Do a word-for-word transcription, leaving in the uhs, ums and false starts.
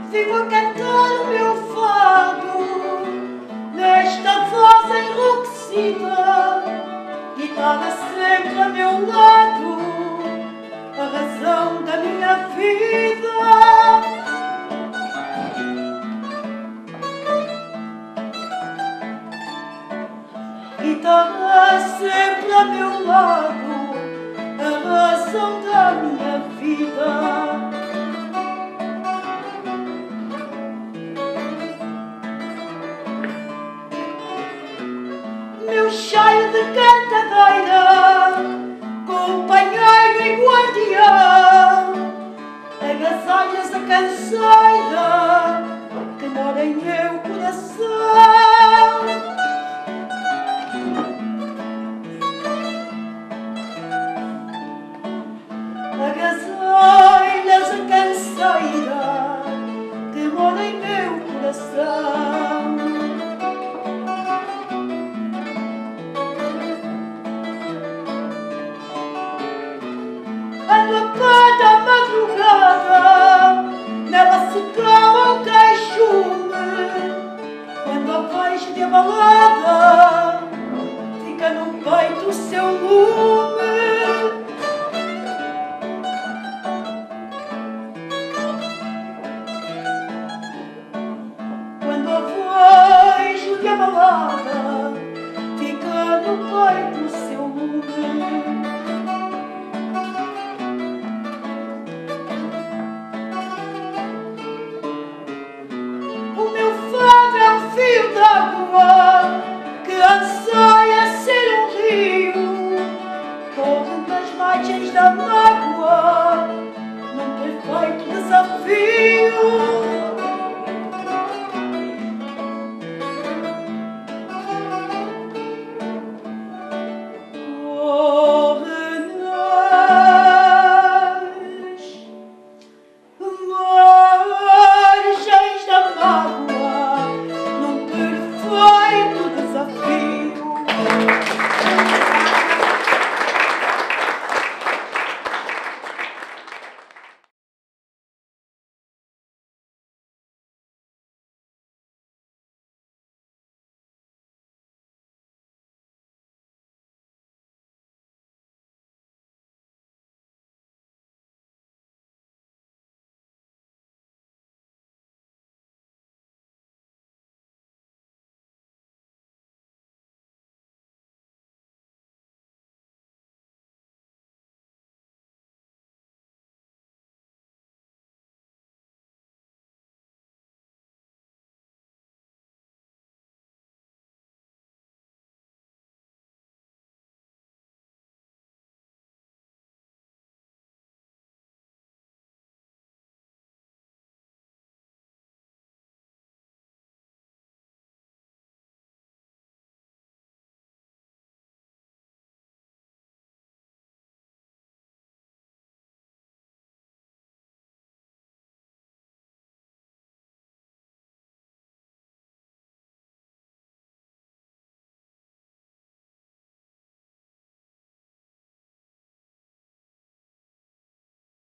Vivo a cantar o meu fado nesta voz enrouquecida, guitarra sempre a meu lado, a razão da minha vida. Guitarra sempre a meu lado, a razão da minha vida. Meu cheio de cantadeira, companheiro e guardião, agasalhas a canseira que mora em meu coração. Agasalhas a canseira que mora em meu coração. Ando a pé da madrugada, nela se cala o queixume. Quando a vejo de abalada, fica no peito o seu lume.